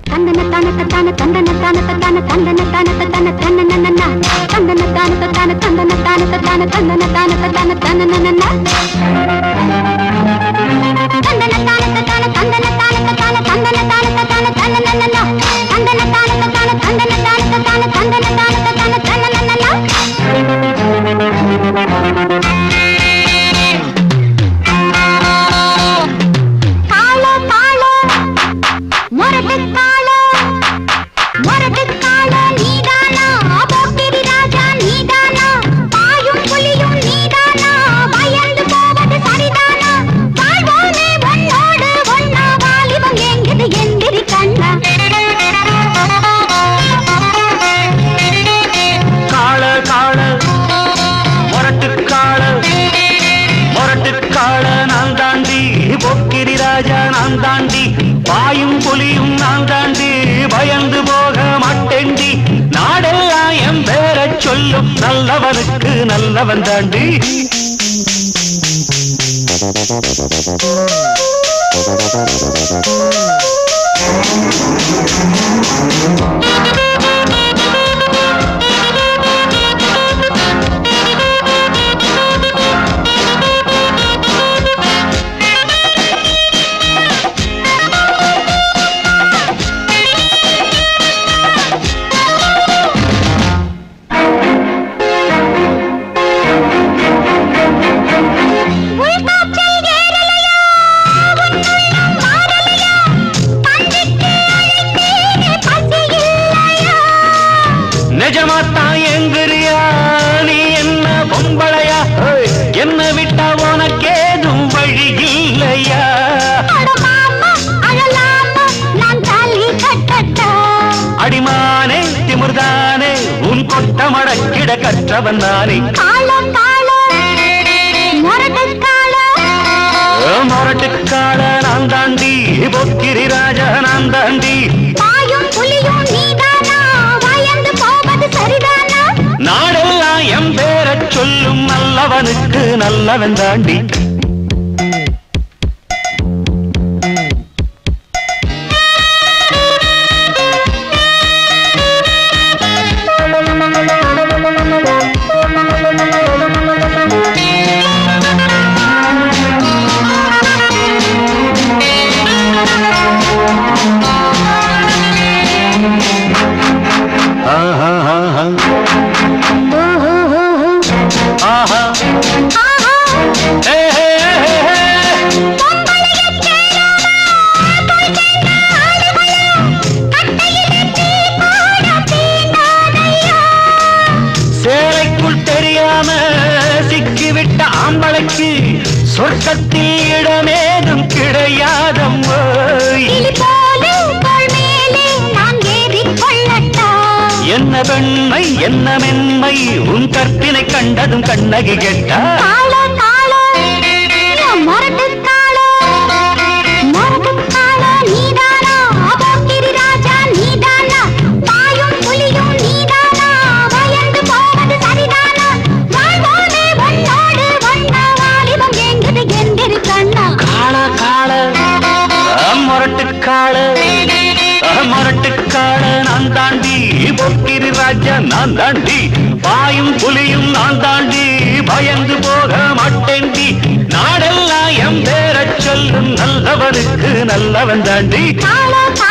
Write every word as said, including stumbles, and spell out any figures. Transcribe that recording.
நல்லவனுக்கு நல்லவன் தாண்டி. மடக்கிட கற்றவன் நானே. மொரட்டுக்கால நான் தாண்டி, பொக்கிரி ராஜா நான் தாண்டி. நாடெல்லாம் எம் பேரச் சொல்லும் நல்லவனுக்கு நல்லவன் தாண்டி. சொர்க்கத்தில் இடமேதும் கிடையாதம்மோ. என்ன பெண்மை என்ன மென்மை உன் கற்பினை கண்டதும் கண்ணகி கெட்டா. மொரட்டுக்கால நான் தாண்டி, பொக்கிரி ராஜா நான் தாண்டி. பாயும் புலியும் நான் தாண்டி, பயந்து போக மாட்டேண்டி. நாடெல்லாம் எம் பேரச் சொல்லும் நல்லவனுக்கு நல்லவன் தாண்டி.